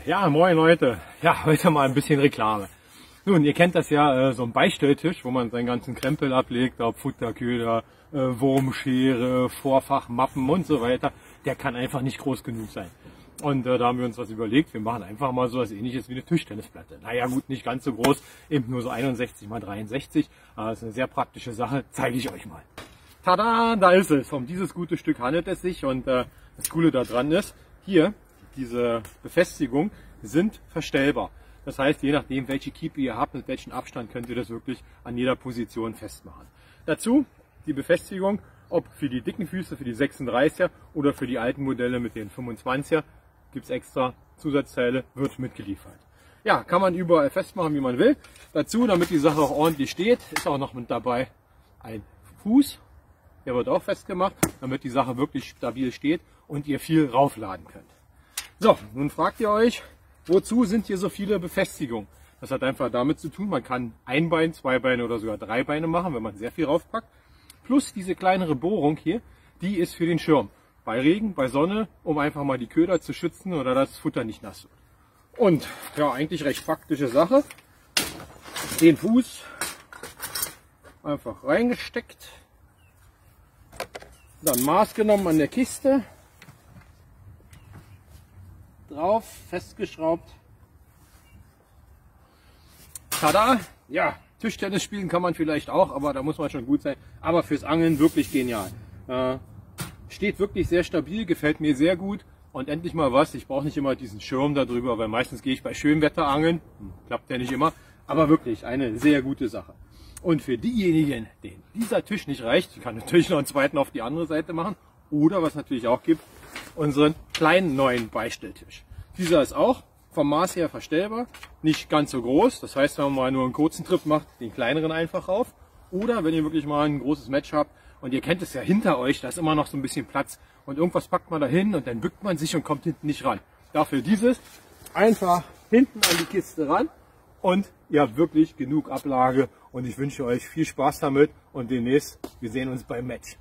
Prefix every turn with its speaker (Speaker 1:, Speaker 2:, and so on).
Speaker 1: Ja, moin Leute. Ja, heute mal ein bisschen Reklame. Nun, ihr kennt das ja, so ein Beistelltisch, wo man seinen ganzen Krempel ablegt, ob Futterköder, Wurmschere, Vorfach, Mappen und so weiter. Der kann einfach nicht groß genug sein. Und da haben wir uns was überlegt. Wir machen einfach mal so was Ähnliches wie eine Tischtennisplatte. Naja gut, nicht ganz so groß, eben nur so 61 x 63. Aber das ist eine sehr praktische Sache, zeige ich euch mal. Tada, da ist es. Um dieses gute Stück handelt es sich. Und das Coole daran ist, hier, diese Befestigungen sind verstellbar. Das heißt, je nachdem, welche Kiepe ihr habt, mit welchem Abstand, könnt ihr das wirklich an jeder Position festmachen. Dazu die Befestigung, ob für die dicken Füße, für die 36er oder für die alten Modelle mit den 25er, gibt es extra Zusatzteile, wird mitgeliefert. Ja, kann man überall festmachen, wie man will. Dazu, damit die Sache auch ordentlich steht, ist auch noch mit dabei ein Fuß. Der wird auch festgemacht, damit die Sache wirklich stabil steht und ihr viel raufladen könnt. So, nun fragt ihr euch, wozu sind hier so viele Befestigungen? Das hat einfach damit zu tun, man kann ein Bein, zwei Beine oder sogar drei Beine machen, wenn man sehr viel raufpackt. Plus diese kleinere Bohrung hier, die ist für den Schirm. Bei Regen, bei Sonne, um einfach mal die Köder zu schützen oder dass das Futter nicht nass wird. Und ja, eigentlich recht praktische Sache. Den Fuß einfach reingesteckt. Dann Maß genommen an der Kiste. Drauf, festgeschraubt. Tada! Ja, Tischtennis spielen kann man vielleicht auch, aber da muss man schon gut sein. Aber fürs Angeln wirklich genial. Steht wirklich sehr stabil, gefällt mir sehr gut. Und endlich mal was, ich brauche nicht immer diesen Schirm darüber, weil meistens gehe ich bei schönem Wetter angeln. Klappt ja nicht immer, aber wirklich eine sehr gute Sache. Und für diejenigen, denen dieser Tisch nicht reicht, ich kann natürlich noch einen zweiten auf die andere Seite machen. Oder was natürlich auch gibt, unseren kleinen neuen Beistelltisch. Dieser ist auch vom Maß her verstellbar, nicht ganz so groß. Das heißt, wenn man mal nur einen kurzen Trip macht, den kleineren einfach rauf. Oder wenn ihr wirklich mal ein großes Match habt und ihr kennt es ja hinter euch, da ist immer noch so ein bisschen Platz und irgendwas packt man da hin und dann bückt man sich und kommt hinten nicht ran. Dafür dieses einfach hinten an die Kiste ran und ihr habt wirklich genug Ablage und ich wünsche euch viel Spaß damit und demnächst, wir sehen uns beim Match.